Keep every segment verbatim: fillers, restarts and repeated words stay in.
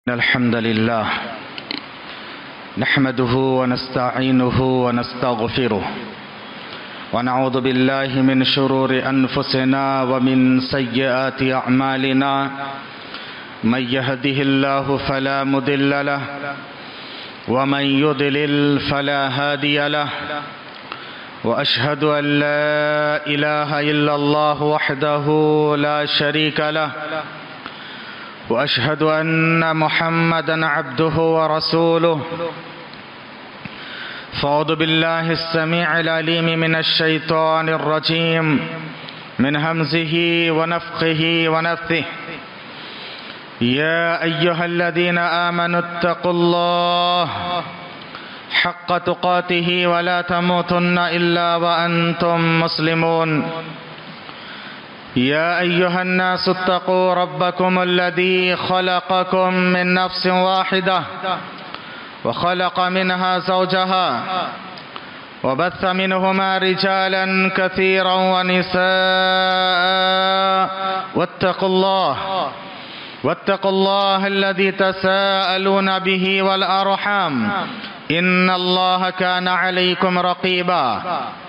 الحمد لله نحمده ونستعينه ونستغفره ونعوذ بالله من شرور أنفسنا ومن سيئات أعمالنا من يهده الله فلا مضل له ومن يضلل فلا هادي له وأشهد أن لا إله إلا الله وحده لا شريك له وأشهد أن محمدًا عبده ورسوله فأعوذ بالله السميع العليم من الشيطان الرجيم من همزه ونفخه ونفثه يا أيها الذين آمنوا اتقوا الله حق تقاته ولا تموتن إلا وأنتم مسلمون يا أيها الناس اتقوا ربكم الذي خلقكم من نفس واحدة وخلق منها زوجها وبث منهما رجالا كثيرا ونساء واتقوا الله واتقوا الله الذي تساءلون به والأرحام إن الله كان عليكم رقيبا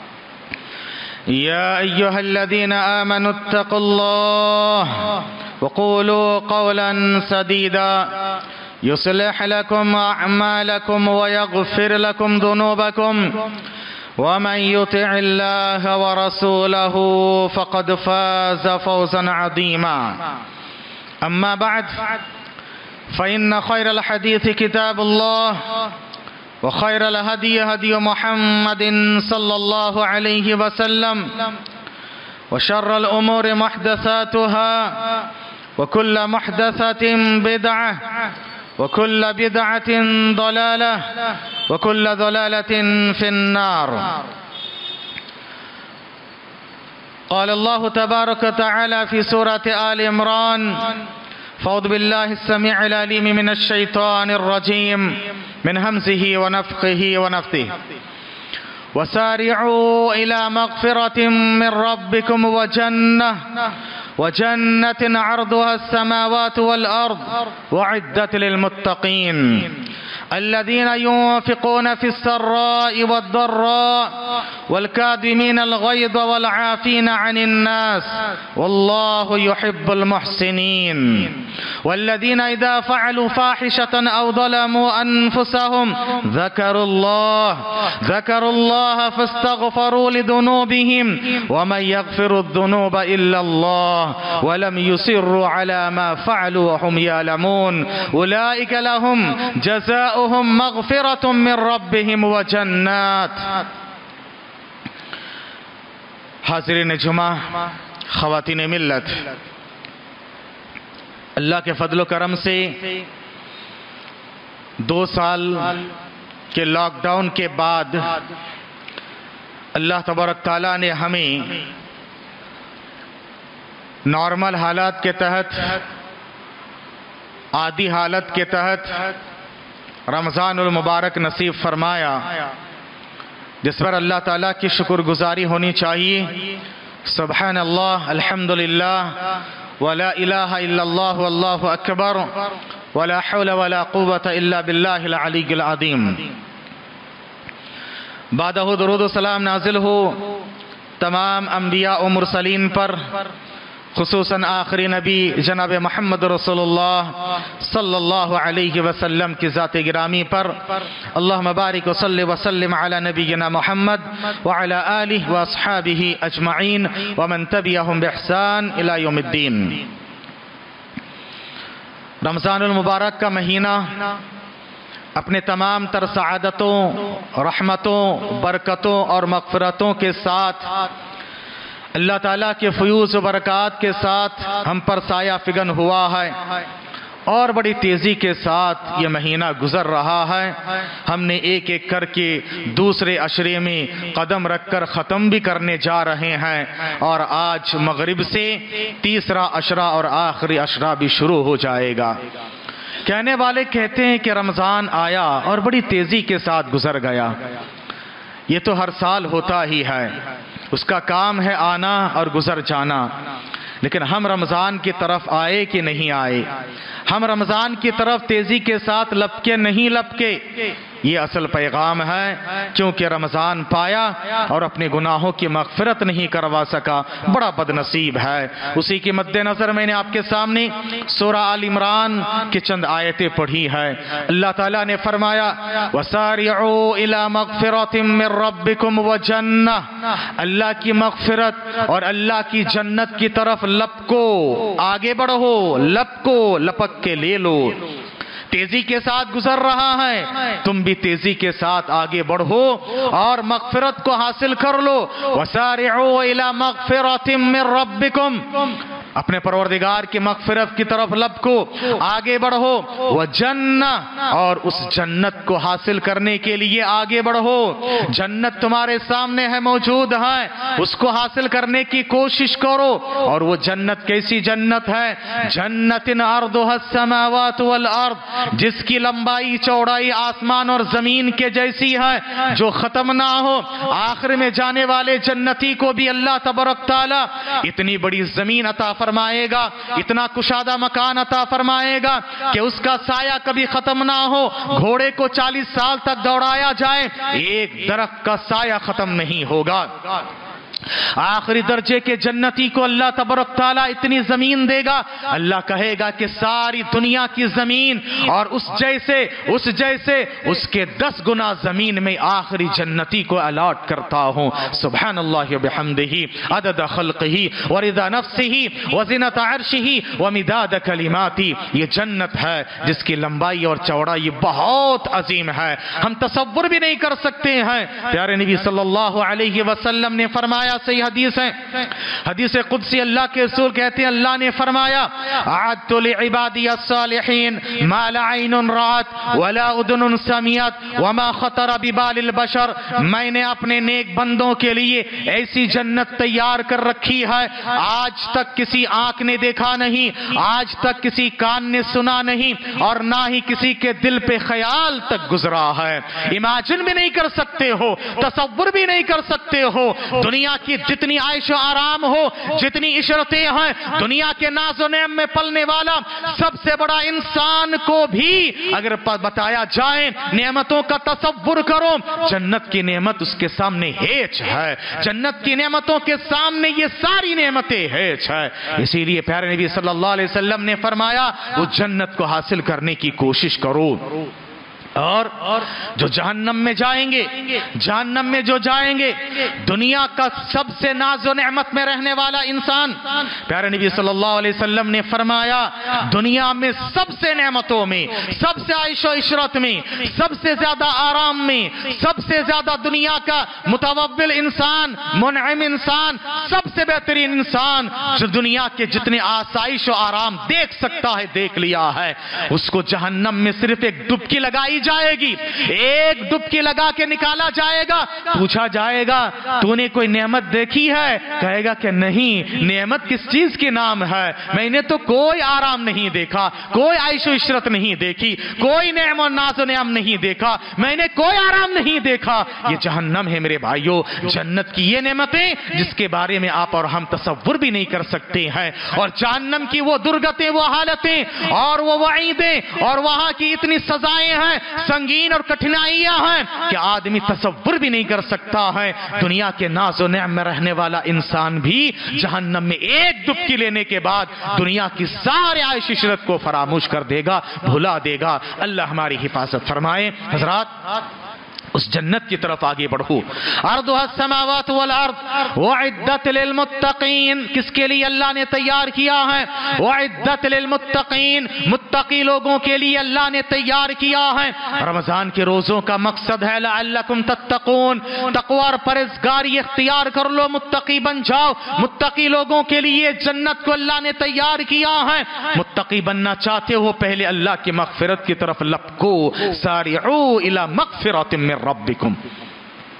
يا أيها الذين آمنوا اتقوا الله وقولوا قولا سديدا يصلح لكم أعمالكم ويغفر لكم ذنوبكم ومن يطع الله ورسوله فقد فاز فوزا عظيما أما بعد فإن خير الحديث كتاب الله وخير الهدي هدي محمد صلى الله عليه وسلم وشر الأمور محدثاتها وكل محدثة بدعة وكل بدعة ضلالة وكل ضلالة في النار. قال الله تبارك وتعالى في سورة آل عمران فأعوذ بالله السميع العليم من الشيطان الرجيم من همزه ونفخه ونفثه وسارعوا إلى مغفرة من ربكم وجنة وجنة عرضها السماوات والأرض وعدت للمتقين الذين ينفقون في السراء والضراء والكاظمين الغيظ والعافين عن الناس والله يحب المحسنين والذين إذا فعلوا فاحشة أو ظلموا أنفسهم ذكروا الله ذكروا الله فاستغفروا لذنوبهم ومن يغفر الذنوب إلا الله ولم يصروا على ما فعلوا وهم يعلمون أولئك لهم جزاء مغفرة من ربهم وجنات. حاضرین جمعہ، خواتین ملت، اللہ کے فضل و کرم سے دو سال کے لاک ڈاؤن کے بعد اللہ تبارک تعالیٰ نے ہمیں نارمل حالات کے تحت، عادی حالت کے تحت رمضان المبارک نصیب فرمایا، جس پر اللہ تعالیٰ کی شکر گزاری ہونی چاہیے. سبحان اللہ، الحمدللہ، ولا الہ الا اللہ واللہ اکبر ولا حول ولا قوة الا باللہ العلی العظیم. بعدہ درود و سلام نازل ہو تمام انبیاء و مرسلین پر، خصوصاً آخری نبی جناب محمد رسول اللہ صلی اللہ علیہ وسلم کی ذات گرامی پر. اللہم بارک و صلی وسلم علی نبینا محمد وعلی آلہ و اصحابہ اجمعین ومن تبعہم بإحسان الی یوم الدین. رمضان المبارک کا مہینہ اپنے تمام تر سعادتوں، رحمتوں، برکتوں اور مغفرتوں کے ساتھ، اللہ تعالیٰ کے فیوز و برکات کے ساتھ ہم پر سایہ فگن ہوا ہے اور بڑی تیزی کے ساتھ یہ مہینہ گزر رہا ہے. ہم نے ایک ایک کر کے دوسرے عشرے میں قدم رکھ کر ختم بھی کرنے جا رہے ہیں اور آج مغرب سے تیسرا عشرہ اور آخری عشرہ بھی شروع ہو جائے گا. کہنے والے کہتے ہیں کہ رمضان آیا اور بڑی تیزی کے ساتھ گزر گیا. یہ تو ہر سال ہوتا ہی ہے، اس کا کام ہے آنا اور گزر جانا. لیکن ہم رمضان کی طرف آئے کہ نہیں آئے؟ ہم رمضان کی طرف تیزی کے ساتھ لپکے نہیں لپکے؟ یہ اصل پیغام ہے، کیونکہ رمضان پایا اور اپنے گناہوں کی مغفرت نہیں کروا سکا، بڑا بد نصیب ہے۔ اسی کے مد نظر میں نے آپ کے سامنے سورہ آل عمران کی چند آیتیں پڑھی ہے۔ اللہ تعالیٰ نے فرمایا وَسَارِعُوا إِلَى مَغْفِرَةٍ مِّن رَبِّكُمْ وَجَنَّةٍ، اللہ کی مغفرت اور اللہ کی جنت کی طرف لپکو، آگے بڑھو، لپکو، لپک کے لے لو۔ تیزی کے ساتھ گزر رہا ہے، تم بھی تیزی کے ساتھ آگے بڑھو اور مغفرت کو حاصل کر لو۔ وَسَارِعُوا إِلَى مَغْفِرَةٍ مِّن رَبِّكُمْ، اپنے پروردگار کی مغفرت کی طرف لپکو، آگے بڑھو۔ وَجَنَّةٍ، اور اس جنت کو حاصل کرنے کے لیے آگے بڑھو۔ جنت تمہارے سامنے ہے، موجود ہے، اس کو حاصل کرنے کی کوشش کرو۔ اور وہ جنت کیسی جنت ہے؟ جنَّةٍ عَرْضُهَا السَّمَاوَاتُ وَالْأَرْضُ، جس کی لمبائی چوڑائی آسمان اور زمین کے جیسی ہے، جو ختم نہ ہو۔ آخر میں جانے والے جنتی کو بھی اللہ تبارک تعالیٰ اتنی بڑی زمین عطا فرمائے گا، اتنا کشادہ مکان عطا فرمائے گا کہ اس کا سایہ کبھی ختم نہ ہو۔ گھوڑے کو چالیس سال تک دوڑایا جائے، ایک درخت کا سایہ ختم نہیں ہوگا۔ آخری درجے کے جنتی کو اللہ تبارک تعالیٰ اتنی زمین دے گا، اللہ کہے گا کہ ساری دنیا کی زمین اور اس جیسے اس جیسے اس کے دس گنا زمین میں آخری جنتی کو الاٹ کرتا ہوں۔ سبحان اللہ وبحمدہ عدد خلقہ ورضا نفسہ وزنۃ عرشہ ومداد کلماتہ، یہ جنت ہے جس کی لمبائی اور چوڑائی بہت عظیم ہے، ہم تصور بھی نہیں کر سکتے ہیں۔ پیارے نبی صلی اللہ علیہ وسلم نے فرمایا، صحیح حدیث ہے، حدیث قدسی، اللہ کے رسول کہتے ہیں اللہ نے فرمایا اعدت لعبادی الصالحین ما لا عین رأت ولا اذن سمعت وما خطر ببال البشر، میں نے اپنے نیک بندوں کے لیے ایسی جنت تیار کر رکھی ہے آج تک کسی آنکھ نے دیکھا نہیں، آج تک کسی کان نے سنا نہیں، اور نہ ہی کسی کے دل پہ خیال تک گزرا ہے۔ امیجن بھی نہیں کر سکتے ہو، تصور بھی نہیں کر سکتے ہو۔ دنیا کی جتنی عیش و آرام ہو، جتنی عشرتیں ہیں، دنیا کے ناز و نعم میں پلنے والا سب سے بڑا انسان کو بھی اگر بتایا جائے نعمتوں کا تصور کرو، جنت کی نعمت اس کے سامنے ہیچ ہے، جنت کی نعمتوں کے سامنے یہ ساری نعمتیں ہیچ ہے۔ اسی لیے پیارے نبی صلی اللہ علیہ وسلم نے فرمایا وہ جنت کو حاصل کرنے کی کوشش کرو۔ اور جو جہنم میں جائیں گے، جہنم میں جو جائیں گے، دنیا کا سب سے ناز و نعمت میں رہنے والا انسان، پیارے نبی صلی اللہ علیہ وسلم نے فرمایا دنیا میں سب سے نعمتوں میں، سب سے عیش و عشرت میں، سب سے زیادہ آرام میں، سب سے زیادہ دنیا کا متوول انسان، منعم انسان، سب سے بہترین انسان جو دنیا کے جتنے آسائش و آرام دیکھ سکتا ہے دیکھ لیا ہے، اس کو جہنم میں صرف ایک ڈبکی لگائی جائے گی، ایک ڈبکی لگا کے نکالا جائے گا، پوچھا جائے گا تو نے کوئی نعمت دیکھی ہے؟ کہے گا کہ نہیں، نعمت کس چیز کے نام ہے، میں نے تو کوئی آرام نہیں دیکھا، کوئی عیش و عشرت نہیں دیکھی، کوئی نعم و ناز و نعم نہیں دیکھا، میں نے کوئی آرام نہیں دیکھا۔ یہ جہنم ہے میرے بھائیوں، جنت کی یہ نعمتیں جس کے بارے میں آپ اور ہم تصور بھی نہیں کر سکتے ہیں، اور جہنم کی وہ درگتیں، وہ حالتیں اور وہ وعیدیں اور وہاں کی اتنی سزائیں ہیں، سنگین اور کٹھنائیاں ہیں کہ آدمی تصور بھی نہیں کر سکتا ہے۔ دنیا کے ناز و نعم میں رہنے والا انسان بھی جہنم میں ایک ڈبکی لینے کے بعد دنیا کی سارے عیش عشرت کو فراموش کر دے گا، بھلا دے گا۔ اللہ ہماری حفاظت فرمائے۔ حضرات اس جنت کی طرف آگے بڑھو۔ عرضها السماوات والارض وعدت للمتقین، کس کے لیے اللہ نے تیار کیا ہے؟ وعدت للمتقین، متقی لوگوں کے لیے اللہ نے تیار کیا ہے۔ رمضان کے روزوں کا مقصد ہے لعلکم تتقون، تقوی اور پرہیزگاری اختیار کر لو، متقی بن جاؤ۔ متقی لوگوں کے لیے جنت کو اللہ نے تیار کیا ہے۔ متقی بننا چاہتے ہو پہلے اللہ کی مغفرت کی طرف لپکو، سارعوا الی مغفرۃ من ربکم۔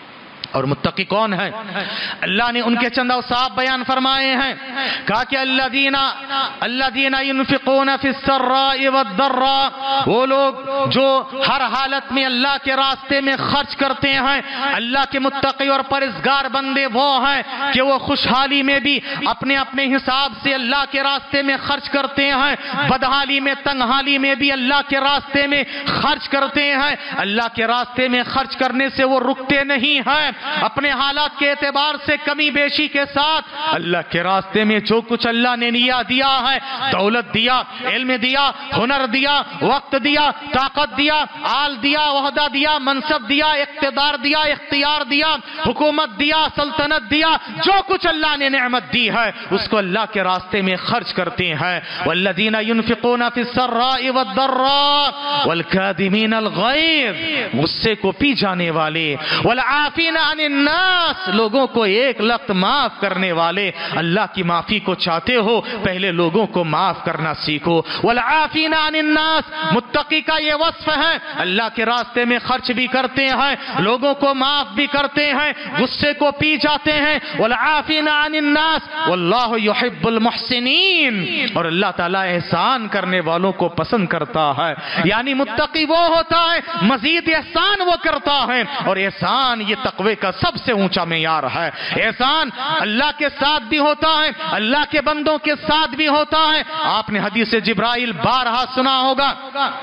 اور متقی کون ہے؟ اللہ نے ان کے چند اوصاف بیان فرمائے ہیں، کہا کہ الذین الذین ينفقون فی السراء والضراء، وہ لوگ جو ہر حالت میں اللہ کے راستے میں خرچ کرتے ہیں۔ اللہ کے متقی اور پرہیزگار بندے وہ ہیں کہ وہ خوشحالی میں بھی اپنے اپنے حساب سے اللہ کے راستے میں خرچ کرتے ہیں، بدحالی میں تنگحالی میں بھی اللہ کے راستے میں خرچ کرتے ہیں۔ اللہ کے راستے میں خرچ کرنے سے وہ رکتے نہیں ہیں، اپنے حالات کے اعتبار سے کمی بیشی کے ساتھ اللہ کے راستے میں جو کچھ اللہ نے نیا دیا ہے، دولت دیا، علم دیا، ہنر دیا، وقت دیا، طاقت دیا، آل دیا، وحدہ دیا، منصب دیا، اقتدار دیا، اختیار دیا، حکومت دیا، سلطنت دیا، جو کچھ اللہ نے نعمت دی ہے اس کو اللہ کے راستے میں خرچ کرتے ہیں۔ والذین ينفقون فی السراء والضراء والکاظمین الغیظ، غصے کو پی جانے والے، والعافین عن الناس، لوگوں کو ایک لخت معاف کرنے والے۔ اللہ کی معافی کو چاہتے ہو پہلے لوگوں کو معاف کرنا سیکھو۔ والعافین عن الناس، متقی کا یہ وصف ہے، اللہ کے راستے میں خرچ بھی کرتے ہیں، لوگوں کو معاف بھی کرتے ہیں، غصے کو پی جاتے ہیں۔ والعافین عن الناس واللہ يحب المحسنین، اور اللہ تعالیٰ احسان کرنے والوں کو پسند کرتا ہے۔ یعنی متقی وہ ہوتا ہے مزید احسان وہ کرتا ہے، اور احسان یہ تقوی کا سب سے اونچا معیار ہے۔ احسان اللہ کے ساتھ بھی ہوتا ہے، اللہ کے بندوں کے ساتھ بھی ہوتا ہے۔ آپ نے حدیث جبرائیل بارہا سنا ہوگا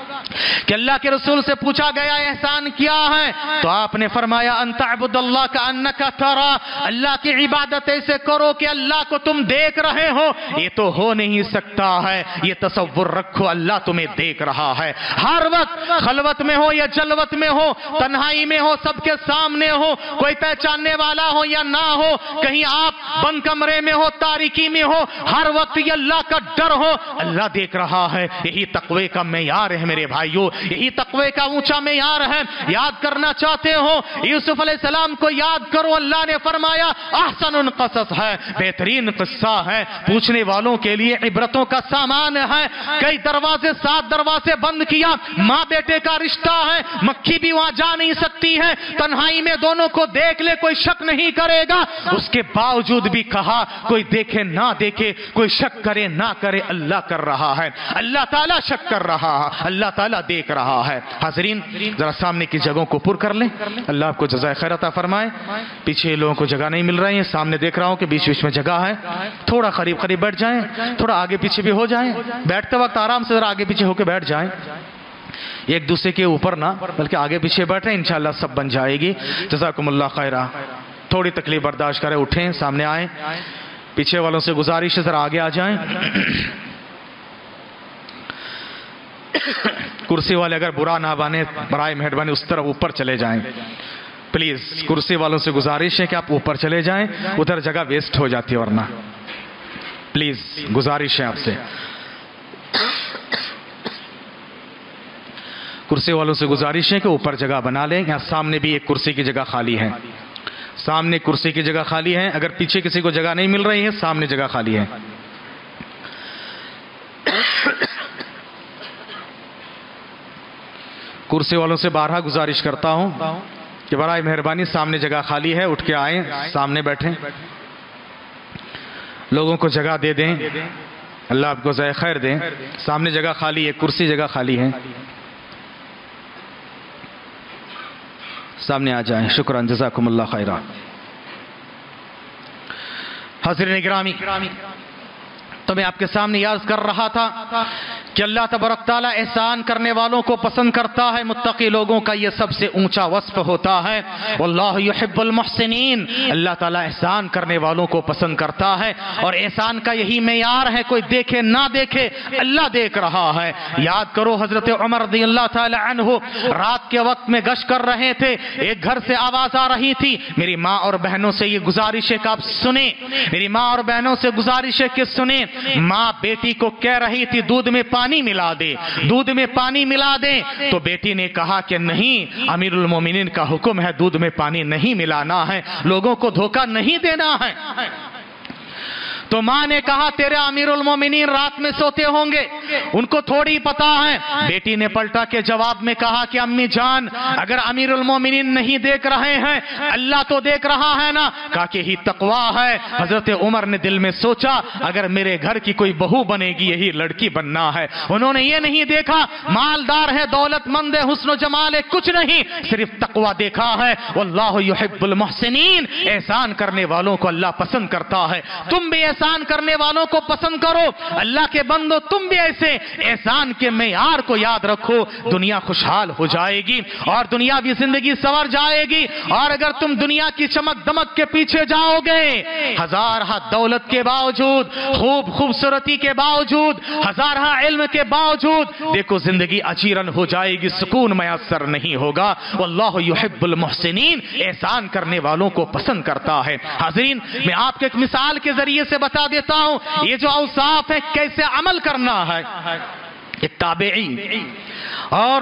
کہ اللہ کے رسول سے پوچھا گیا احسان کیا ہے، تو آپ نے فرمایا ان تعبد اللہ کأنک ترى، اللہ کی عبادت ایسے کرو کہ اللہ کو تم دیکھ رہے ہو۔ یہ تو ہو نہیں سکتا ہے، یہ تصور رکھو اللہ تمہیں دیکھ رہا ہے ہر وقت، خلوت میں ہو یا جلوت میں ہو، تنہائی میں ہو، سب کے سامنے ہو، کوئی پہچاننے والا ہو یا نہ ہو، کہیں آپ بند کمرے میں ہو، تاریکی میں ہو، ہر وقت یہ اللہ کا ڈر ہو، اللہ دیکھ رہا ہے۔ یہی تقوی کا معیار ہے میرے بھائیو، یہی تقوی کا اونچا معیار ہے۔ یاد کرنا چاہتے ہو یوسف علیہ السلام کو یاد کرو، اللہ نے فرمایا احسن القصص ہے، بہترین قصہ ہے، پوچھنے والوں کے لیے عبرتوں کا سامان ہے۔ کئی دروازے سات دروازے بند کیا، ماں بیٹے کا رشتہ ہے، مکھی بھی وہاں جا نہیں سکتی ہے، تنہائی میں دونوں کو دیکھ لے کوئی شک نہیں کرے گا، اس کے باوجود بھی کہا کوئی دیکھے نہ دیکھے، کوئی شک کرے نہ کرے، اللہ کر رہا ہے، اللہ تعالیٰ شک کر رہا ہے، اللہ تعالیٰ دیکھ رہا ہے۔ حاضرین ذرا سامنے کی جگہوں کو پر کر لیں، اللہ آپ کو جزائے خیر عطا فرمائے۔ پیچھے لوگوں کو جگہ نہیں مل رہی ہے، سامنے دیکھ رہا ہوں کہ بیچ بیچ میں جگہ ہے، تھوڑا قریب قریب بیٹھ جائیں، تھوڑا آگے پیچھے بھی ہو جائیں، بیٹھتے وقت آرام سے ذرا آگے پیچھے ہو کے بیٹھ جائیں، ایک دوسرے کے اوپر نہ بلکہ آگے پیچھے بیٹھیں، انشاءاللہ سب بن جائے گی۔ جزاکم اللہ خیرہ۔ تھوڑی تکلیف برداشت کریں، اٹھیں، سامنے آئیں، پیچھے والوں سے گزارش ہے ذرا آگے آ جائیں۔ کرسی والے اگر برا نہ بانے برائے مہربانی اس طرف اوپر چلے جائیں پلیز، کرسی والوں سے گزارش ہے کہ آپ اوپر چلے جائیں، ادھر جگہ ویسٹ ہو جاتی ہے ورنہ، پلیز گزارش ہے آپ سے۔ کرسی والوں سے گزارش ہے کہ اوپر جگہ بنا لیں، یہاں سامنے بھی ایک کرسی کی جگہ خالی ہے، سامنے کرسی کی جگہ خالی ہے، اگر پیچھے کسی کو جگہ نہیں مل رہی ہے سامنے جگہ خالی ہے۔ کرسی والوں سے بارہا گزارش کرتا ہوں کہ برائے مہربانی سامنے جگہ خالی ہے، اٹھ کے آئیں، سامنے بیٹھیں، لوگوں کو جگہ دے دیں، اللہ آپ کو جزائے خیر دیں۔ سامنے جگہ خالی ہے، کرسی جگہ خالی ہے، سامنے آ جائیں، شکران، جزاکم اللہ خیرہ۔ حضرین گرامی، تو میں آپ کے سامنے یاد کر رہا تھا کہ اللہ تبارک تعالیٰ احسان کرنے والوں کو پسند کرتا ہے، متقی لوگوں کا یہ سب سے اونچا وصف ہوتا ہے۔ واللہ یحب المحسنین، اللہ تعالیٰ احسان کرنے والوں کو پسند کرتا ہے، اور احسان کا یہی معیار ہے، کوئی دیکھے نہ دیکھے اللہ دیکھ رہا ہے۔ یاد کرو حضرت عمر رضی اللہ تعالی عنہ رات کے وقت میں گشت کر رہے تھے، ایک گھر سے آواز آ رہی تھی، میری ماں اور بہنوں سے یہ گزارش ہے کہ آپ سنیں، میری ماں اور بہنوں سے گزارش ہے کہ سنیں۔ ماں بیٹی کو کہہ رہی تھی دودھ میں پانی ملا دے، دودھ میں پانی ملا دے، تو بیٹی نے کہا کہ نہیں، امیر المومنین کا حکم ہے، دودھ میں پانی نہیں ملانا ہے، لوگوں کو دھوکہ نہیں دینا ہے۔ تو ماں نے کہا تیرے امیر المومنین رات میں سوتے ہوں گے، ان کو تھوڑی پتا ہے۔ بیٹی نے پلٹا کے جواب میں کہا کہ امی جان اگر امیر المومنین نہیں دیکھ رہے ہیں اللہ تو دیکھ رہا ہے نا۔ کہا کہ ہی تقوی ہے۔ حضرت عمر نے دل میں سوچا اگر میرے گھر کی کوئی بہو بنے گی یہی لڑکی بننا ہے۔ انہوں نے یہ نہیں دیکھا مالدار ہے، دولت مند ہے، حسن و جمال ہے، کچھ نہیں، صرف تقوی دیکھا ہے۔ واللہ یحب المحسنین، احسان کرنے والوں کو اللہ پسند کرتا ہے۔ تم بھی احسان کرنے والوں کو پسند کرو۔ اللہ کے بندو تم بھی ایسے احسان کے معیار کو یاد رکھو، دنیا خوشحال ہو جائے گی اور دنیاوی زندگی سنور جائے گی۔ اور اگر تم دنیا کی چمک دمک کے پیچھے جاؤ گے، ہزارہ دولت کے باوجود، خوب خوبصورتی کے باوجود، ہزارہ علم کے باوجود، دیکھو زندگی اچیرن ہو جائے گی، سکون میسر نہیں ہوگا۔ واللہ یحب المحسنین، احسان کرنے والوں کو پسند کرتا ہے۔ حاضرین میں آپ کو ایک مثال کے ذریعے سے بتا دیتا ہوں یہ جو اوصاف ہے کیسے عمل کرنا ہے۔ ایک تابعی اور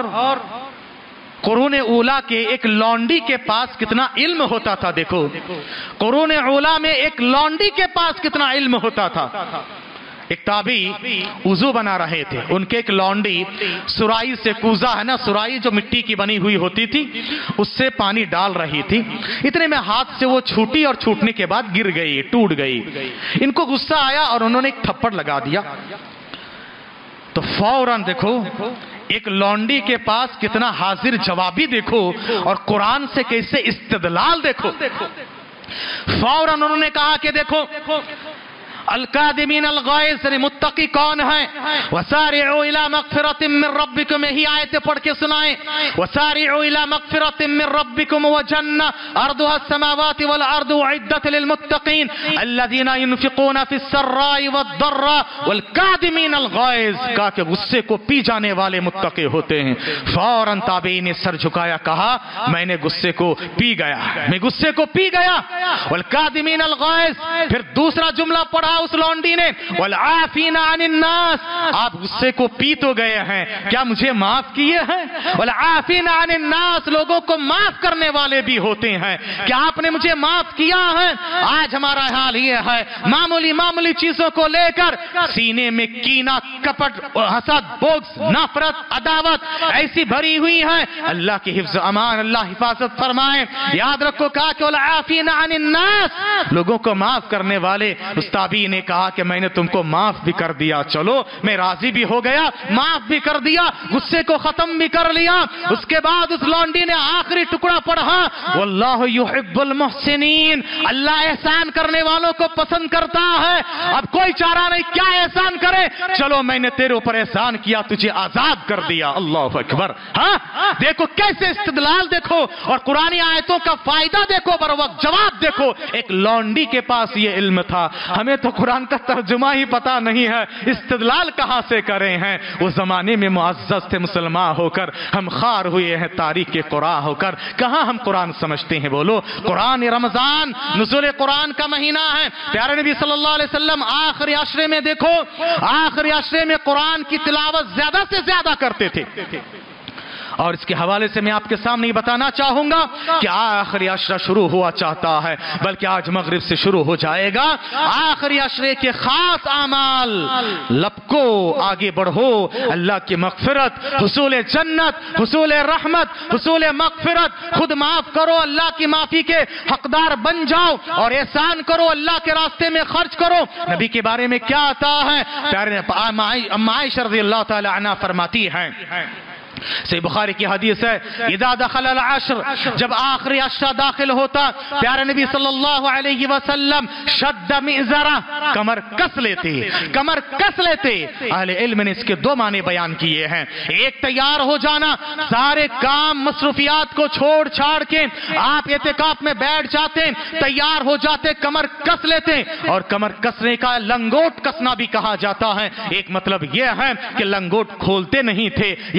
قرون اولا کے ایک لونڈی کے پاس کتنا علم ہوتا تھا، دیکھو قرون اولا میں ایک لونڈی کے پاس کتنا علم ہوتا تھا۔ ایک تابعی وضو بنا رہے تھے، ان کے ایک لونڈی سرائی سے کوزہ ہے نا، سرائی جو مٹی کی بنی ہوئی ہوتی تھی اس سے پانی ڈال رہی تھی، اتنے میں ہاتھ سے وہ چھوٹی اور چھوٹنے کے بعد گر گئی، ٹوٹ گئی۔ ان کو غصہ آیا اور انہوں نے ایک تھپڑ لگا دیا۔ تو فوراً دیکھو ایک لونڈی کے پاس کتنا حاضر جوابی دیکھو، اور قرآن سے کیسے استدلال دیکھو۔ فوراً انہوں نے کہا کہ دیکھو القادمین الغائظ، متقی کون ہے؟ وسارعوا الی مغفرۃ من ربکم، یہی آیتیں پڑھ کے سنائیں۔ وسارعوا الی مغفرۃ من ربکم وجنہ عرضها السماوات والارض اعدت للمتقین الذین ينفقون فی السراء والضراء والقادمین الغائظ، کہا کہ غصے کو پی جانے والے متقی ہوتے ہیں۔ فوراً تابعین نے سر جھکایا، کہا میں نے غصے کو پی گیا، میں غصے کو پی گیا۔ والقادمین الغائظ، پھر دوسرا جملہ پڑھا اس لونڈی نے، والعافین عن الناس، آپ غصے کو پی تو گئے ہیں، کیا مجھے معاف کیے ہیں؟ والعافین عن الناس، لوگوں کو معاف کرنے والے بھی ہوتے ہیں، کیا آپ نے مجھے معاف کیا ہے؟ آج ہمارا حال یہ ہے، معمولی معمولی چیزوں کو لے کر سینے میں کینہ، کپٹ، حسد، بغض، نفرت، عداوت ایسی بھری ہوئی ہے۔ اللہ کی حفظ امان، اللہ حفاظت فرمائے۔ یاد رکھو کہا کہ والعافین عن الناس، لوگوں کو معاف کرنے والے۔ استابی نے کہا کہ میں نے تم کو معاف بھی کر دیا، چلو میں راضی بھی ہو گیا، معاف بھی کر دیا، غصے کو ختم بھی کر لیا۔ اس کے بعد اس لونڈی نے آخری ٹکڑا پڑھا، واللہ یحب المحسنین، اللہ احسان کرنے والوں کو پسند کرتا ہے۔ اب کوئی چارہ نہیں، کیا احسان کرے؟ چلو میں نے تیرے اوپر احسان کیا، تجھے آزاد کر دیا۔ اللہ اکبر۔ ہاں دیکھو کیسے استدلال دیکھو، اور قرآنی آیتوں کا فائدہ دیکھو، بر وقت جواب دیکھو۔ ایک لونڈی کے پاس یہ علم تھا، ہمیں تو قرآن کا ترجمہ ہی پتا نہیں ہے، استدلال کہاں سے کرے ہیں۔ وہ زمانے میں معزز تھے مسلمان ہو کر، ہم خار ہوئے ہیں تاریخ کے قرآن ہو کر، کہاں ہم قرآن سمجھتے ہیں؟ بولو قرآن رمضان نزول قرآن کا مہینہ ہے، پیارے نبی صلی اللہ علیہ وسلم آخری عشرے میں دیکھو، آخری عشرے میں قرآن کی تلاوت زیادہ سے زیادہ کرتے تھے۔ اور اس کے حوالے سے میں آپ کے سامنے بتانا چاہوں گا کہ آخری عشرہ شروع ہوا چاہتا ہے، بلکہ آج مغرب سے شروع ہو جائے گا۔ آخری عشرے کے خاص اعمال لپکو، آگے بڑھو، اللہ کی مغفرت، حصول جنت، حصول رحمت، حصول مغفرت، خود معاف کرو، اللہ کی معافی کے حقدار بن جاؤ، اور احسان کرو، اللہ کے راستے میں خرچ کرو۔ نبی کے بارے میں کیا آتا ہے؟ پیارے ام عائشہ رضی اللہ تعالی عنہ فرماتی ہیں، صحیح بخاری کی حدیث ہے، اذا دخل العشر، جب آخری عشرہ داخل ہوتا، پیارے نبی صلی اللہ علیہ وسلم شد مئزرہ، کمر کس لیتے، کمر کس لیتے۔ اہل علم نے اس کے دو معنی بیان کیے ہیں، ایک تیار ہو جانا، سارے کام مصروفیات کو چھوڑ چھاڑ کے آپ اعتکاف میں بیٹھ جاتے، تیار ہو جاتے، کمر کس لیتے۔ اور کمر کسنے کا لنگوٹ کسنا بھی کہا جاتا ہے، ایک مطلب یہ ہے کہ لنگوٹ کھولتے نہیں تھے، یعنی بی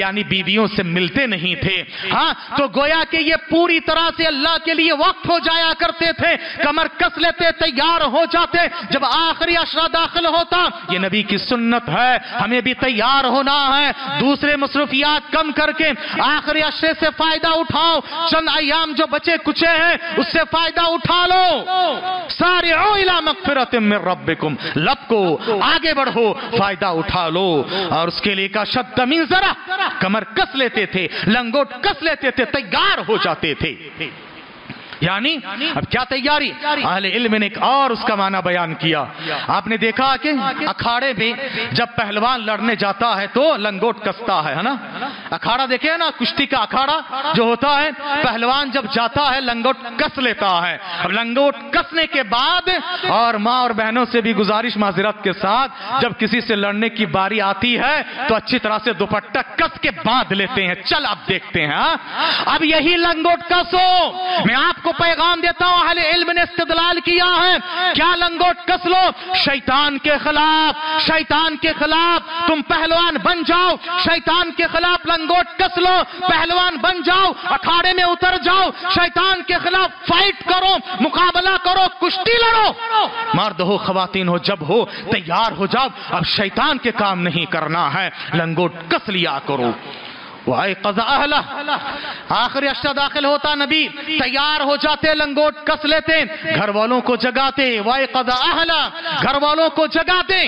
بیویوں سے ملتے نہیں تھے. ہاں تو گویا کہ یہ پوری طرح سے اللہ کے لیے وقت ہو جایا کرتے تھے, کمر کس لیتے, تیار ہو جاتے. جب آخری عشرہ داخل ہوتا, یہ نبی کی سنت ہے, ہمیں بھی تیار ہونا ہے. دوسرے مصروفیات کم کر کے آخری عشرے سے فائدہ اٹھاؤ. چند ایام جو بچے کچے ہیں اس سے فائدہ اٹھا لو. سارعوا الی مغفرۃ من ربکم, لب کو آگے بڑھو, فائدہ اٹھا لو. اور اس کے لیے کا شد من ذرا, کمر کس لیتے تھے, لنگوٹ کس لیتے تھے, تیار ہو جاتے تھے. یعنی اب کیا تیاری؟ اہل علم نے ایک اور اس کا معنی بیان کیا. آپ نے دیکھا کہ اکھاڑے میں جب پہلوان لڑنے جاتا ہے تو لنگوٹ کستا ہے نا. اکھاڑا دیکھے نا, کشتی کا اکھاڑا جو ہوتا ہے, پہلوان جب جاتا ہے لنگوٹ کس لیتا ہے. اب لنگوٹ کسنے کے بعد, اور ماں اور بہنوں سے بھی گزارش معذرت کے ساتھ, جب کسی سے لڑنے کی باری آتی ہے تو اچھی طرح سے دوپٹہ کس کے باندھ لیتے ہیں. چل اب دیکھتے ہیں. اب یہی لنگوٹ کسو. میں آپ کو پیغام دیتا ہوں, اہل علم نے استدلال کیا ہے, کیا لنگوٹ کس لو, شیطان کے خلاف. شیطان کے خلاف تم پہلوان بن جاؤ, شیطان کے خلاف لنگوٹ کس لو, پہلوان بن جاؤ, اکھاڑے میں اتر جاؤ, شیطان کے خلاف فائٹ کرو, مقابلہ کرو, کشتی لڑو. مرد ہو خواتین ہو, جب ہو تیار ہو جاؤ. اب شیطان کے کام نہیں کرنا ہے, لنگوٹ کس لیا کرو. وَأَيْقَظَ أَهْلَهُ, آخری عشرہ داخل ہوتا, نبی تیار ہو جاتے, لنگوٹ کس لیتے, گھر والوں کو جگاتے. وَأَيْقَظَ أَهْلَهُ, گھر والوں کو جگاتے.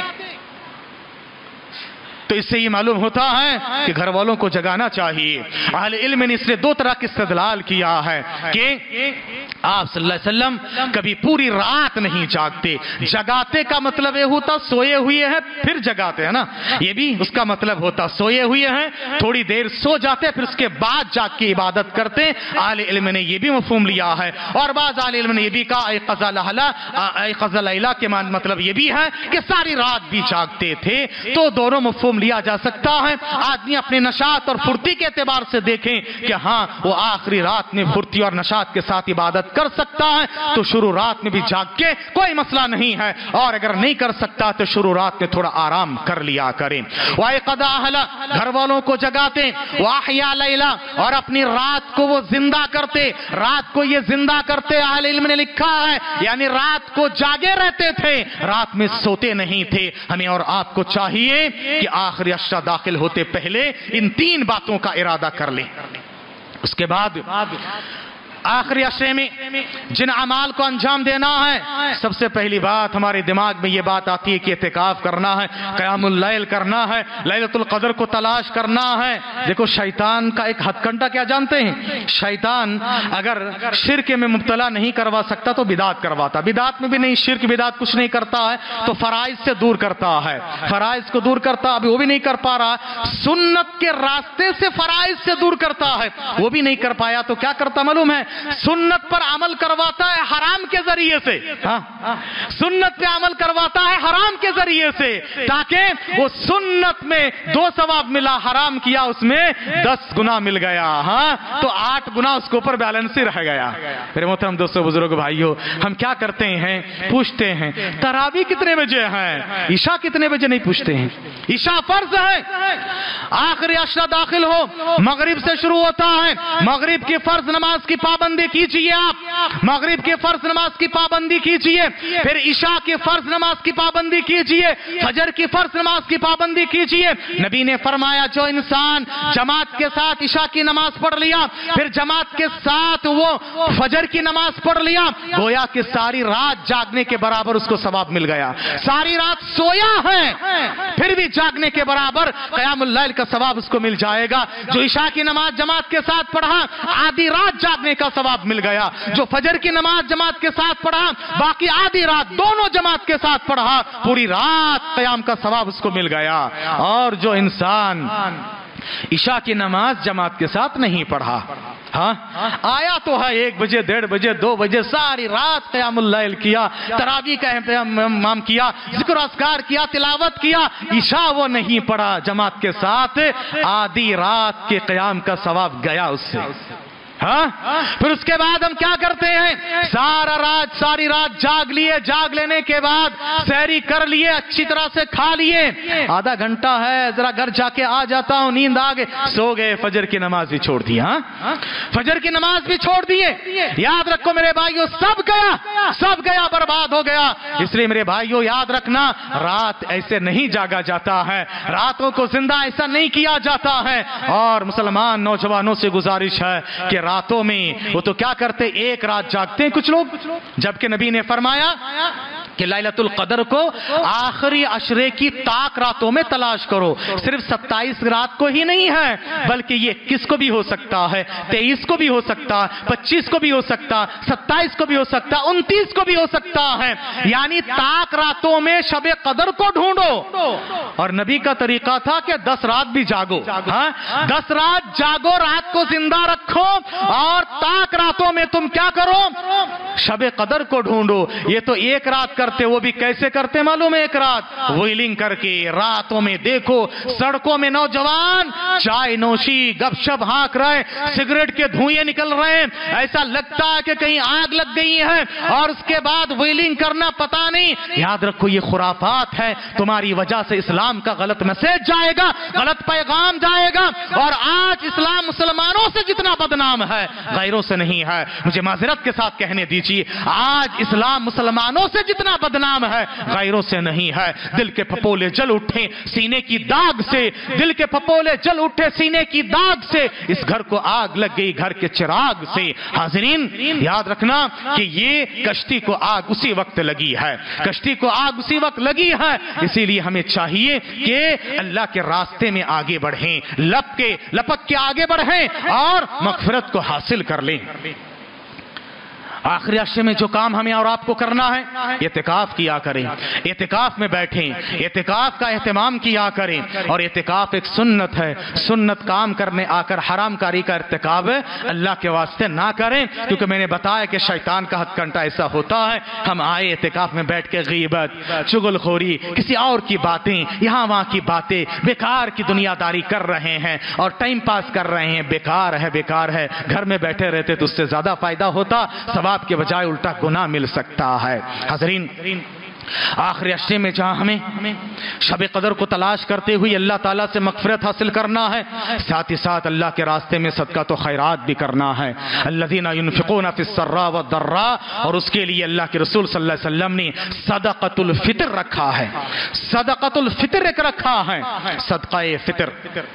تو اس سے یہ معلوم ہوتا ہے کہ گھر والوں کو جگانا چاہیے. اہل علم نے اس نے دو طرح کی استدلال کیا ہے کہ آپ صلی اللہ علیہ وسلم کبھی پوری رات نہیں جاگتے. جگاتے کا مطلب یہ ہوتا سوئے ہوئے ہیں پھر جگاتے ہیں نا, یہ بھی اس کا مطلب ہوتا سوئے ہوئے ہیں, تھوڑی دیر سو جاتے, پھر اس کے بعد جاگ کے عبادت کرتے. اہل علم نے یہ بھی مفہوم لیا ہے. اور بعض اہل علم نے یہ بھی کہا ایقظ لیلا, ایقظ لیلا کے مطلب یہ بھی ہے کہ ساری رات بھی جاگتے تھے. تو دونوں مفہوم لیا جا سکتا ہے. آدمی اپنے نشاط اور پھرتی کے اعتبار سے دیکھیں کہ ہاں وہ آخری رات میں پھرتی اور نشاط کے ساتھ عبادت کر سکتا ہے تو شروع رات میں بھی جاگ کے کوئی مسئلہ نہیں ہے, اور اگر نہیں کر سکتا تو شروع رات میں تھوڑا آرام کر لیا کریں. وَأَيْقَظَ أَهْلَهُ, گھر والوں کو جگاتے. وَأَحْيَا لَيْلَهُ, اور اپنی رات کو وہ زندہ کرتے. رات کو یہ زندہ کرتے, اہل علم نے لکھا ہے یعنی رات کو جاگے رہتے تھے, رات میں سوتے نہیں تھے. ہمیں اور آپ کو چاہیے کہ آخری عشرہ داخل ہوتے پہلے ان تین باتوں کا ارادہ کر لیں. اس کے بعد آخری عشرے میں جن اعمال کو انجام دینا ہے, سب سے پہلی بات ہمارے دماغ میں یہ بات آتی ہے کہ اعتکاف کرنا ہے, قیام اللیل کرنا ہے, لیلۃ القدر کو تلاش کرنا ہے. دیکھو شیطان کا ایک ہتھ کنڈا کیا جانتے ہیں, شیطان اگر شرک میں مبتلا نہیں کروا سکتا تو بدعت کرواتا. بدعت میں بھی نہیں, شرک بدعت کچھ نہیں کرتا ہے تو فرائض سے دور کرتا ہے, فرائض کو دور کرتا, ابھی وہ بھی نہیں کر پا رہا. سنت کے راستے سے فرائض سے دور کرتا ہے, وہ بھی نہیں کر پایا تو کیا کرتا معلوم ہے, سنت پر عمل کرواتا ہے حرام کے ذریعے سے. سنت پہ عمل کرواتا ہے حرام کے ذریعے سے, تاکہ وہ سنت میں دو ثواب ملا, حرام کیا اس میں دس گنا مل گیا, ہاں تو آٹھ گنا اس کے اوپر بیلنس ہی رہ گیا. میرے محترم دوستو بزرگ بھائیو, ہم کیا کرتے ہیں, پوچھتے ہیں تراویح کتنے بجے ہے, عشاء کتنے بجے نہیں پوچھتے ہیں. عشاء فرض ہے, آخری عشرہ داخل ہو, مغرب سے شروع ہوتا ہے, مغرب کی فرض نماز کی پابندی کیجئے. آپ مغرب کے فرض نماز کی پابندی کیجئے, پھر عشاء کی فرض نماز کی پابندی کیجئے, فجر کی فرض نماز کی پابندی کیجئے. نبی نے فرمایا جو انسان جماعت کے ساتھ عشاء کی نماز پڑھ لیا, پھر جماعت کے ساتھ وہ فجر کی نماز پڑھ لیا, گویا کہ ساری رات جاگنے کے برابر اس کو ثواب مل گیا. ساری رات سویا ہے پھر بھی جاگنے کے برابر قیام اللیل کا ثواب اس کو مل جائے گا. جو عشاء کی نماز جماعت کے ساتھ پڑھا, آدھی رات جاگنے کا ثواب مل گیا. جو فجر کی نماز جماعت کے ساتھ پڑھا, باقی آدھی رات دونوں جماعت کے ساتھ پڑھا, پوری رات قیام کا ثواب اس کو مل گیا. اور جو انسان عشاء کی نماز جماعت کے ساتھ نہیں پڑھا, ہاں آیا تو ہے ایک بجے, ڈیڑھ بجے, دو بجے, ساری رات قیام اللیل کیا, تراویح کا اہتمام کیا, ذکر اذکار کیا, تلاوت کیا, عشاء وہ نہیں پڑھا جماعت کے ساتھ, آدھی رات کے قیام کا ثواب گیا اس سے. ہاں پھر اس کے بعد ہم کیا کرتے ہیں؟ سارا رات ساری رات جاگ لیے، جاگ لینے کے بعد سحری کر لیے، اچھی طرح سے کھا لیے، آدھا گھنٹہ ہے ذرا گھر جا کے آ جاتا ہوں، نیند آ گئے، سو گئے، فجر کی نماز بھی چھوڑ دی، ہاں فجر کی نماز بھی چھوڑ دیے۔ یاد رکھو میرے بھائیو، سب گیا سب گیا برباد ہو گیا۔ اس لیے میرے بھائیو یاد رکھنا، رات ایسے نہیں جاگا جاتا ہے، راتوں کو زندہ ایسا نہیں کیا جاتا ہے۔ اور مسلمان نوجوانوں سے گزارش ہے کہ راتوں میں وہ تو کیا کرتے، ایک رات جاگتے ہیں کچھ لوگ، جبکہ نبی نے فرمایا کہ لیلۃ القدر کو آخری عشرے کی طاق راتوں میں تلاش کرو۔ صرف ستائیس رات کو ہی نہیں ہے، بلکہ یہ اکیس کو بھی ہو سکتا ہے، تیئیس کو بھی ہو سکتا، پچیس کو بھی ہو سکتا، ستائیس کو بھی ہو سکتا، انتیس کو بھی ہو سکتا ہے۔ یعنی طاق راتوں میں شب قدر کو ڈھونڈو۔ اور نبی کا طریقہ تھا کہ دس رات بھی جاگو، ہاں دس رات جاگو، رات کو زندہ رکھو، اور طاق راتوں میں تم کیا کرو؟ شب قدر کو ڈھونڈو۔ یہ تو ایک رات کرتے، وہ بھی کیسے کرتے معلوم ہے؟ ایک رات ویلنگ کر کے راتوں میں دیکھو سڑکوں میں نوجوان چائے نوشی گپ شپ ہانک رہے، سگریٹ کے دھوئیں نکل رہے ہیں، ایسا لگتا ہے کہ کہیں آگ لگ گئی ہے، اور اس کے بعد ویلنگ کرنا پتا نہیں۔ یاد رکھو یہ خرافات ہے، تمہاری وجہ سے اسلام کا غلط میسج جائے گا، غلط پیغام جائے گا، اور آج اسلام مسلمانوں سے جتنا بدنام ہے غیروں سے نہیں ہے۔ مجھے معذرت کے ساتھ کہنے دیجیے، آج اسلام مسلمانوں سے جتنا بدنام ہے غیروں سے نہیں ہے۔ دل کے پھپولے جل اٹھے سینے کی داغ سے، دل کے پھپولے جل اٹھے سینے کی داغ سے، اس گھر کو آگ لگ گئی گھر کے چراغ سے۔ حاضرین یاد رکھنا کہ یہ کشتی کو آگ اسی وقت لگی ہے، کشتی کو آگ اسی وقت لگی ہے۔ اسی لیے ہمیں چاہیے کہ اللہ کے راستے میں آگے بڑھیں، لپ کے لپک کے آگے بڑھیں اور مغفرت کو حاصل کر لیں۔ آخری عشرے میں جو کام ہمیں اور آپ کو کرنا ہے، اعتکاف کیا کریں، اعتکاف میں بیٹھیں، اعتکاف کا اہتمام کیا کریں۔ اور اعتکاف ایک سنت ہے، سنت کام کرنے آ کر حرام کاری کا ارتکاب اللہ کے واسطے نہ کریں، کیونکہ میں نے بتایا کہ شیطان کا ہتھ کنٹا ایسا ہوتا ہے، ہم آئے اعتکاف میں بیٹھ کے غیبت، چغل خوری، کسی اور کی باتیں، یہاں وہاں کی باتیں، بیکار کی دنیا داری کر رہے ہیں اور ٹائم پاس کر رہے ہیں۔ بیکار ہے بیکار ہے، گھر میں بیٹھے رہتے تو اس سے زیادہ فائدہ ہوتا، ثواب کے بجائے الٹا گناہ مل سکتا ہے۔ حاضرین آخری عشرے میں جہاں ہمیں شب قدر کو تلاش کرتے ہوئے اللہ تعالیٰ سے مغفرت حاصل کرنا ہے، ساتھ ہی ساتھ اللہ کے راستے میں صدقہ تو خیرات بھی کرنا ہے۔ الذین ينفقون فی السراء والضراء، اور اس کے لیے اللہ کے رسول صلی اللہ علیہ وسلم نے صدقۃ الفطر رکھا ہے، صدقۃ الفطر ایک رکھا ہے، صدقہ فطر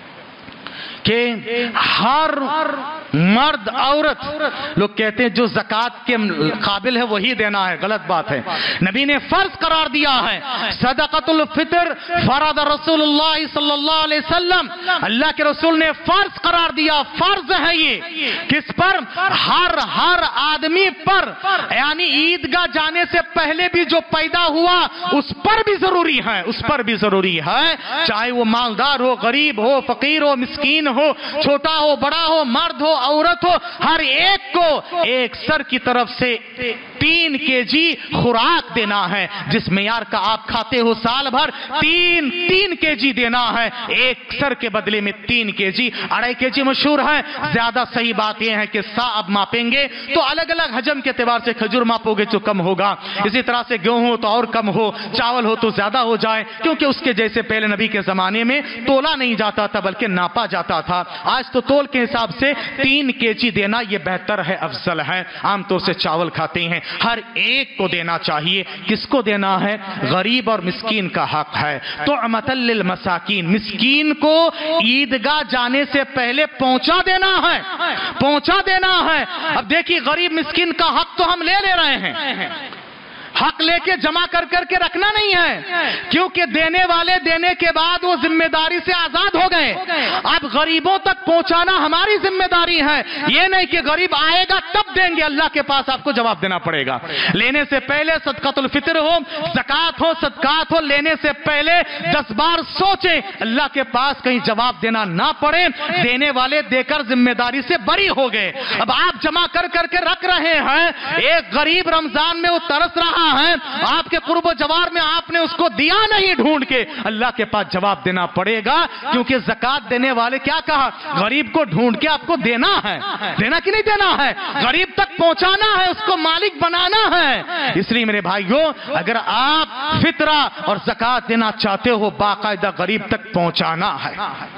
کہ ہر مرد عورت، لوگ کہتے ہیں جو زکوٰۃ کے قابل ہے وہی دینا ہے، غلط بات ہے۔ نبی نے فرض قرار دیا ہے صدقۃ الفطر، فرض رسول اللہ صلی اللہ علیہ وسلم، اللہ کے رسول نے فرض قرار دیا، فرض ہے یہ کس پر؟ ہر ہر آدمی پر، یعنی عیدگاہ جانے سے پہلے بھی جو پیدا ہوا اس پر بھی ضروری ہے، اس پر بھی ضروری ہے، چاہے وہ مالدار ہو، غریب ہو، فقیر ہو، مسکین ہو، چھوٹا ہو، بڑا ہو، مرد ہو، عورت ہو، ہر ایک کو ایک سر کی طرف سے تین کے جی خوراک دینا ہے۔ جس معیار کا آپ کھاتے ہو سال بھر، تین تین کے جی دینا ہے، ایک سر کے بدلے میں تین کے جی، اڑائی کے جی مشہور ہے، زیادہ صحیح بات یہ ہے کہ سا اب ماپیں گے تو الگ الگ حجم کے اعتبار سے کھجور ماپو گے تو کم ہوگا، اسی طرح سے گیہوں ہو تو اور کم ہو، چاول ہو تو زیادہ ہو جائے، کیونکہ اس کے جیسے پہلے نبی کے زمانے میں تولا نہیں جاتا تھا بلکہ ناپا جاتا تھا۔ آج تو تول کے حساب سے تین کے جی دینا یہ بہتر ہے، افضل ہے۔ عام طور سے چاول کھاتے ہیں، ہر ایک کو دینا چاہیے۔ کس کو دینا ہے؟ غریب اور مسکین کا حق ہے۔ طعمۃ للمساکین، مسکین کو عیدگاہ جانے سے پہلے پہنچا دینا ہے، پہنچا دینا ہے۔ اب دیکھیے غریب مسکین کا حق تو ہم لے لے رہے ہیں، حق لے کے جمع کر کر کے رکھنا نہیں ہے، کیونکہ دینے والے دینے کے بعد وہ ذمہ داری سے آزاد ہو گئے۔ اب غریبوں تک پہنچانا ہماری ذمہ داری ہے، یہ نہیں کہ غریب آئے گا تب دیں گے، اللہ کے پاس آپ کو جواب دینا پڑے گا۔ لینے سے پہلے صدقۃ الفطر ہو، زکوٰۃ ہو، صدقات ہو، لینے سے پہلے دس بار سوچیں، اللہ کے پاس کہیں جواب دینا نہ پڑے۔ دینے والے دے کر ذمہ داری سے بری ہو گئے، اب آپ جمع کر کر کے رکھ رہے ہیں۔ ایک غریب رمضان میں وہ ترس رہا ہے, آپ کے قرب و جوار میں آپ نے اس کو دیا نہیں ڈھونڈ کے, اللہ کے پاس جواب دینا پڑے گا, کیونکہ زکات دینے والے کیا کہا, غریب کو ڈھونڈ کے آپ کو دینا ہے, دینا کہ نہیں دینا ہے, غریب تک پہنچانا ہے, اس کو مالک بنانا ہے. اس لیے میرے بھائیوں, اگر آپ فطرہ اور زکات دینا چاہتے ہو, باقاعدہ غریب تک پہنچانا ہے.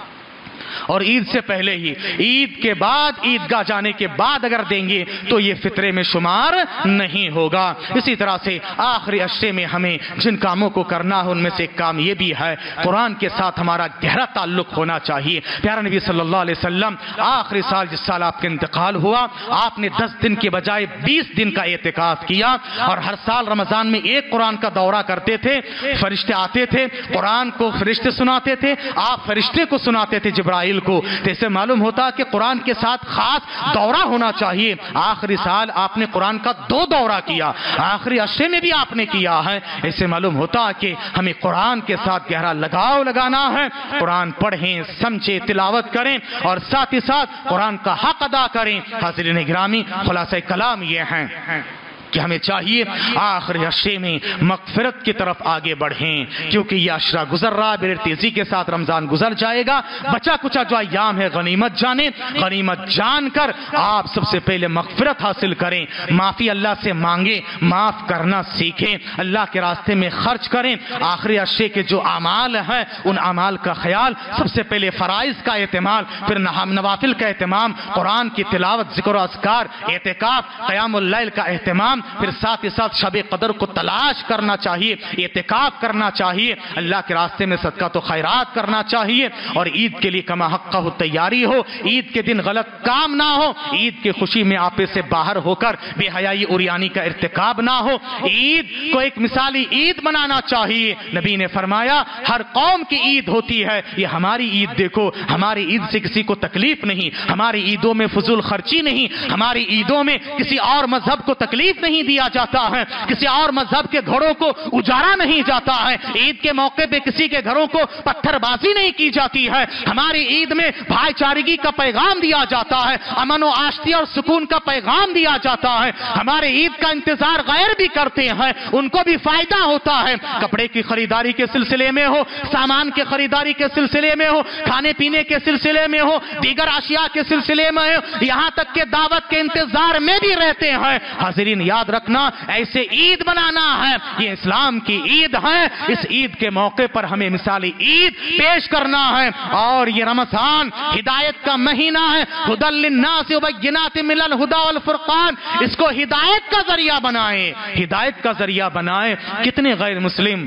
اور عید سے پہلے ہی, عید کے بعد, عیدگاہ جانے کے بعد اگر دیں گے تو یہ فطرے میں شمار نہیں ہوگا. اسی طرح سے آخری عشرے میں ہمیں جن کاموں کو کرنا ہے ان میں سے ایک کام یہ بھی ہے, قرآن کے ساتھ ہمارا گہرا تعلق ہونا چاہیے. پیارا نبی صلی اللہ علیہ وسلم آخری سال جس سال آپ کا انتقال ہوا, آپ نے دس دن کے بجائے بیس دن کا اعتکاف کیا, اور ہر سال رمضان میں ایک قرآن کا دورہ کرتے تھے. فرشتے آتے تھے, قرآن کو فرشتے سناتے تھے, آپ فرشتے کو سناتے تھے جبرائیل کو. تو اسے معلوم ہوتا کہ قرآن کے ساتھ خاص دورہ ہونا چاہیے. آخری سال آپ نے قرآن کا دو دورہ کیا, آخری عشرے میں بھی آپ نے کیا ہے. اسے معلوم ہوتا کہ ہمیں قرآن کے ساتھ گہرا لگاؤ لگانا ہے. قرآن پڑھیں, سمجھیں, تلاوت کریں, اور ساتھ ہی ساتھ قرآن کا حق ادا کریں. حاضرین گرامی, خلاصہ کلام یہ ہے کہ ہمیں چاہیے آخری عشرے میں مغفرت کی طرف آگے بڑھیں, کیونکہ یہ عشرہ گزر رہا, بڑی تیزی کے ساتھ رمضان گزر جائے گا. بچا کچا جو ایام ہے غنیمت جانیں, غنیمت جان کر آپ سب سے پہلے مغفرت حاصل کریں, معافی اللہ سے مانگیں, معاف کرنا سیکھیں, اللہ کے راستے میں خرچ کریں. آخری عشرے کے جو اعمال ہیں ان اعمال کا خیال, سب سے پہلے فرائض کا اہتمام, پھر نوافل کا اہتمام, قرآن کی تلاوت, ذکر و اذکار, اعتکاف, قیام اللیل کا اہتمام, پھر ساتھ ہی ساتھ شب قدر کو تلاش کرنا چاہیے, اعتکاف کرنا چاہیے, اللہ کے راستے میں صدقہ تو خیرات کرنا چاہیے, اور عید کے لیے کما حقہ تیاری ہو. عید کے دن غلط کام نہ ہو, عید کی خوشی میں آپے سے باہر ہو کر بے حیائی اوریانی کا ارتکاب نہ ہو. عید کو ایک مثالی عید بنانا چاہیے. نبی نے فرمایا ہر قوم کی عید ہوتی ہے, یہ ہماری عید دیکھو, ہماری عید سے کسی کو تکلیف نہیں, ہماری عیدوں میں فضول خرچی نہیں, ہماری عیدوں میں کسی اور مذہب کو تکلیف نہیں دیا جاتا ہے, کسی اور مذہب کے گھروں کو اجارا نہیں جاتا ہے, عید کے موقع پہ کسی کے گھروں کو پتھر بازی نہیں کی جاتی ہے. ہماری عید میں بھائی چارگی کا پیغام دیا جاتا ہے, امن و آشتی اور سکون کا پیغام دیا جاتا ہے. ہمارے عید کا انتظار غیر بھی کرتے ہیں, ان کو بھی فائدہ ہوتا ہے. کپڑے کی خریداری کے سلسلے میں ہو, سامان کے خریداری کے سلسلے میں ہو, کھانے پینے کے سلسلے میں ہو, دیگر اشیاء کے سلسلے میں ہو, یہاں تک کہ دعوت کے انتظار میں بھی رہتے ہیں. حاضرین یاد رکھنا, ایسے عید بنانا ہے, یہ اسلام کی عید ہے. اس عید کے موقع پر ہمیں مثالی عید پیش کرنا ہے. اور یہ رمضان ہدایت کا مہینہ ہے, ھدی للناس وبینات من الھدی والفرقان, اس کو ہدایت کا ذریعہ بنائیں, ہدایت کا ذریعہ بنائیں. کتنے غیر مسلم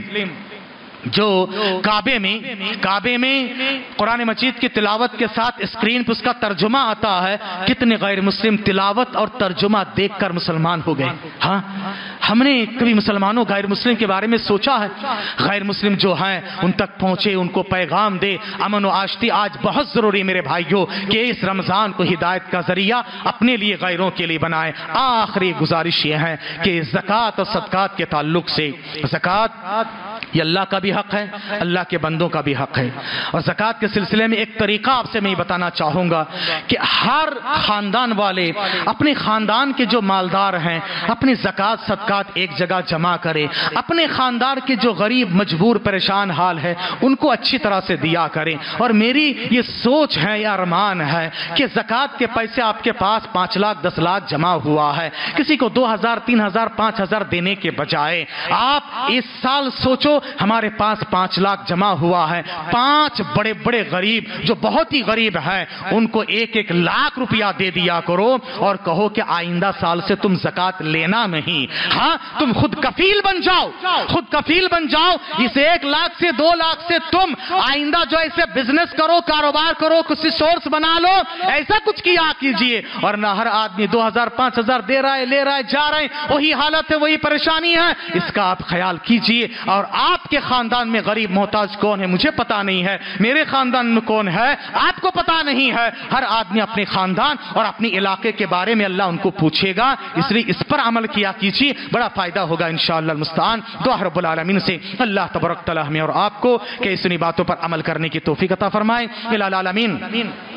جو کعبے میں کعبے میں قرآن مجید کی تلاوت کے ساتھ اسکرین پر اس کا ترجمہ آتا ہے, کتنے غیر مسلم تلاوت اور ترجمہ دیکھ کر مسلمان ہو گئے. ہاں, ہم نے کبھی مسلمانوں غیر مسلم کے بارے میں سوچا ہے؟ غیر مسلم جو ہیں ان تک پہنچے, ان کو پیغام دے. امن و آشتی آج بہت ضروری میرے بھائیوں کہ اس رمضان کو ہدایت کا ذریعہ اپنے لیے, غیروں کے لیے بنائیں. آخری گزارش یہ ہے کہ زکوٰۃ اور صدقات کے تعلق سے, زکوٰۃ یہ اللہ کا بھی حق ہے, اللہ کے بندوں کا بھی حق ہے. اور زکوٰۃ کے سلسلے میں ایک طریقہ آپ سے میں یہ بتانا چاہوں گا کہ ہر خاندان والے اپنے خاندان کے جو مالدار ہیں اپنی زکوٰۃ صدقات ایک جگہ جمع کرے, اپنے خاندان کے جو غریب مجبور پریشان حال ہے ان کو اچھی طرح سے دیا کریں. اور میری یہ سوچ ہے یا ارمان ہے کہ زکوٰۃ کے پیسے آپ کے پاس پانچ لاکھ دس لاکھ جمع ہوا ہے, کسی کو دو ہزار تین ہزار پانچ ہزار دینے کے بجائے آپ اس سال سوچو ہمارے پاس پانچ لاکھ جمع ہوا ہے, پانچ بڑے بڑے غریب جو بہت ہی غریب ہیں ان کو ایک ایک لاکھ روپیہ دے دیا کرو, اور کہو کہ آئندہ سال سے تم زکوٰۃ لینا نہیں. ہاں, تم خود کفیل بن جاؤ, خود کفیل بن جاؤ. اس ایک لاکھ سے دو لاکھ سے تم آئندہ جو ایسے بزنس کرو, کاروبار کرو, کسی سورس بنا لو, ایسا کچھ کیا کیجئے. اور نہ ہر آدمی دو ہزار پانچ ہزار دے رہا ہے, لے رہا ہے, جا رہے ہیں, وہی حالت ہے, وہی پریشانی ہے. اس کا آپ خیال کیجئے. اور آپ کے خاندان میں غریب محتاج کون ہے مجھے پتا نہیں ہے, میرے خاندان میں کون ہے آپ کو پتا نہیں ہے. ہر آدمی اپنے خاندان اور اپنی علاقے کے بارے میں اللہ ان کو پوچھے گا, اس لیے اس پر عمل کیا کیجیے, بڑا فائدہ ہوگا انشاءاللہ المستعان. دعا رب العالمین سے اللہ تبارک تعالی ہمیں اور آپ کو کہ اس باتوں پر عمل کرنے کی توفیق عطا فرمائے. العالمین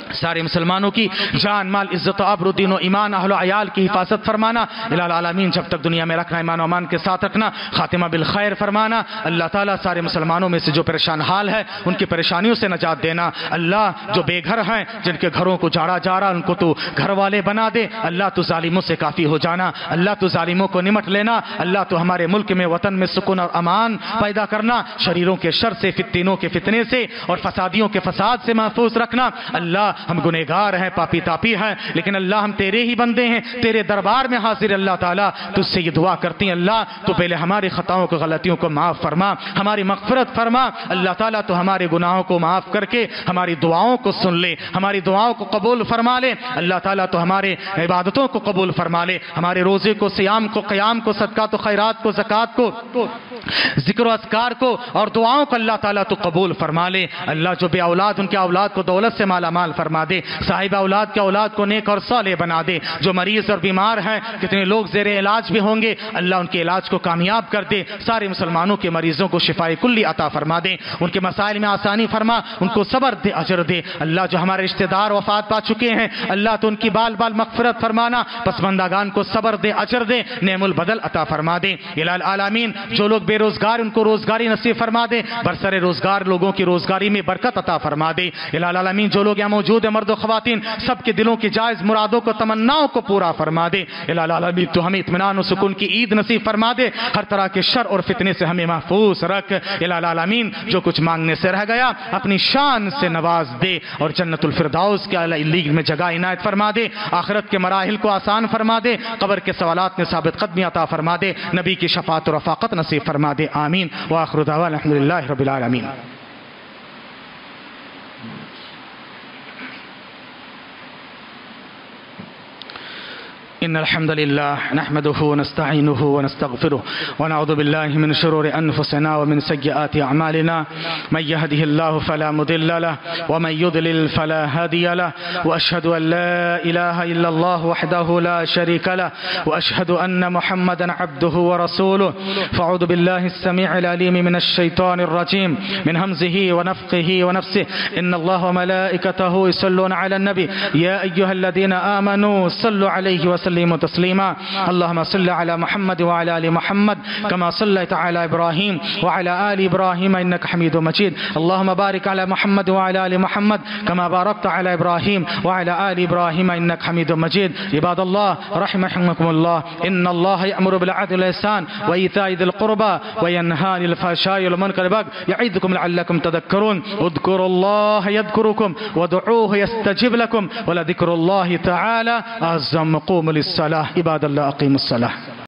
سارے مسلمانوں کی جان مال عزت و آبرو دین و ایمان اہل و عیال کی حفاظت فرمانا الہ العالمین، جب تک دنیا میں رکھنا ایمان و امان کے ساتھ رکھنا، خاتمہ بالخیر فرمانا۔ اللہ تعالیٰ سارے مسلمانوں میں سے جو پریشان حال ہے ان کی پریشانیوں سے نجات دینا۔ اللہ جو بے گھر ہیں جن کے گھروں کو جاڑا جا رہا ان کو تو گھر والے بنا دے۔ اللہ تو ظالموں سے کافی ہو جانا، اللہ تو ظالموں کو نمٹ لینا۔ اللہ تو ہمارے ملک میں وطن میں سکون اور امان پیدا کرنا، شریروں کے شر سے، فتنوں کے فتنے سے اور فسادیوں کے فساد سے محفوظ رکھنا۔ اللہ ہم گنہگار ہیں، پاپی تاپی ہیں، لیکن اللہ ہم تیرے ہی بندے ہیں، تیرے دربار میں حاضر اللہ تعالیٰ تجھ سے یہ دعا کرتی ہیں اللہ تو پہلے ہماری خطاؤں کو غلطیوں کو معاف فرما، ہماری مغفرت فرما اللہ تعالیٰ تو ہمارے گناہوں کو معاف کر کے ہماری دعاؤں کو سن لے، ہماری دعاؤں کو قبول فرما لے اللہ تعالیٰ تو ہمارے عبادتوں کو قبول فرما لے، ہمارے روزے کو، سیام کو، قیام کو، صدقات و خیرات کو، زکوٰۃ کو، ذکر و اذکار کو اور دعاؤں کو اللہ تعالیٰ تو قبول فرما لے۔ اللہ جو بے اولاد ان کے اولاد کو دولت سے مالا مال فرما دے، صاحب اولاد کے اولاد کو نیک اور صالح بنا دے۔ جو مریض اور بیمار ہیں، کتنے لوگ زیر علاج بھی ہوں گے، اللہ ان کے علاج کو کامیاب کر دے۔ سارے مسلمانوں کے مریضوں کو شفائے کلی عطا فرما دے، ان کے مسائل میں آسانی فرما، ان کو صبر دے، اجر دے۔ اللہ جو ہمارے رشتہ دار وفات پا چکے ہیں اللہ تو ان کی بال بال مغفرت فرمانا، پسماندگان کو صبر دے، اجر دے، نعم البدل عطا فرما دے۔ الہ العالمین جو لوگ بے روزگار ان کو روزگاری نصیب فرما دے، برسر روزگار لوگوں کی روزگاری میں برکت عطا فرما دے۔ الہ العالمین جو لوگ یہاں موجود ہیں مرد و خواتین سب کے دلوں کی جائز مرادوں کو، تمناؤں کو پورا فرما دے۔ الہ العالمین تو ہمیں اطمینان و سکون کی عید نصیب فرما دے، ہر طرح کے شر اور فتنے سے ہمیں محفوظ رکھ۔ الہ العالمین جو کچھ مانگنے سے رہ گیا اپنی شان سے نواز دے اور جنت الفردوس کے اعلی علیین میں جگہ عنایت فرما دے، آخرت کے مراحل کو آسان فرما دے، قبر کے سوالات میں ثابت قدمی عطا فرما دے، نبی کی شفاعت و رفاقت نصیب فرما دے، آمین وآخر دعوانا الحمدللہ رب العالمین۔ إن الحمد لله نحمده ونستعينه ونستغفره ونعوذ بالله من شرور أنفسنا ومن سيئات أعمالنا، من يهده الله فلا مضل له ومن يضلل فلا هادي له، وأشهد أن لا إله إلا الله وحده لا شريك له، وأشهد أن محمدا عبده ورسوله. فأعوذ بالله السميع العليم من الشيطان الرجيم من همزه ونفخه ونفسه. إن الله وملائكته يصلون على النبي يا أيها الذين آمنوا صلوا عليه وسلموا تسليما. اللهم صل على محمد وعلى آل محمد كما صليت على إبراهيم وعلى آل إبراهيم إنك حميد مجيد. اللهم بارك على محمد وعلى آل محمد كما باركت على إبراهيم وعلى آل إبراهيم إنك حميد مجيد. عباد الله رحمكم الله، إن الله يأمر بالعدل والإحسان وإيتاء ذي القربى وينهى عن الفحشاء والمنكر والبغي يعظكم لعلكم تذكرون. اذكروا الله يذكركم وادعوه يستجب لكم ولذكر الله تعالى أعظم. قوموا للصلاة عباد الله، أقيموا الصلاة.